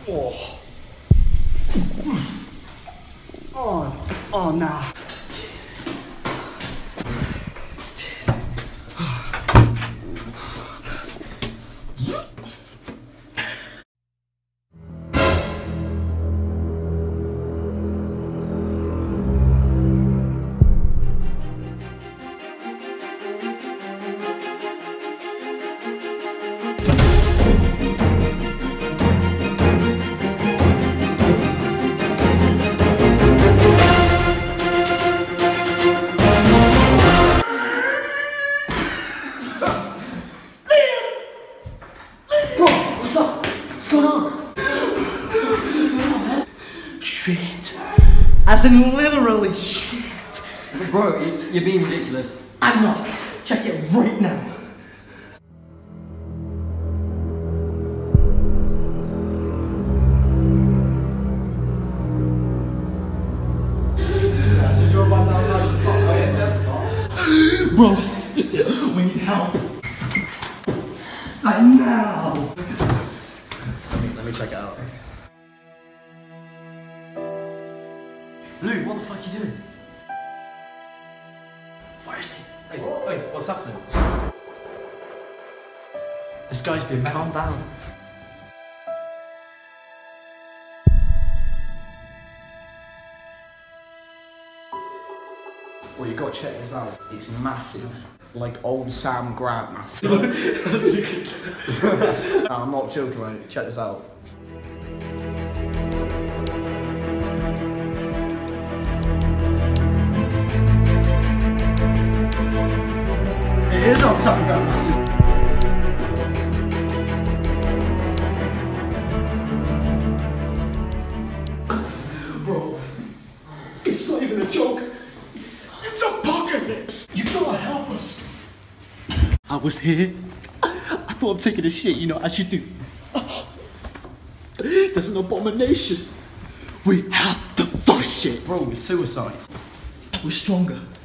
Oh. Oh, nah. Shit. As in literally shit. Bro, you're being ridiculous. I'm not. Check it right now. Bro, we need help. Right now. Let me check it out. Lou, what the fuck are you doing? Where is he? Wait, what's happening? This guy's been calm down. Well, you got to check this out. It's massive. Like old Sam Grant massive. No, I'm not joking, mate. Check this out. It is on Sam Grant massive. Bro, it's not even a joke. It's apocalypse! You gotta help us! I was here. I thought of taking a shit, you know, as you do. There's an abomination. We have to flush it. Bro, it's suicide. We're stronger.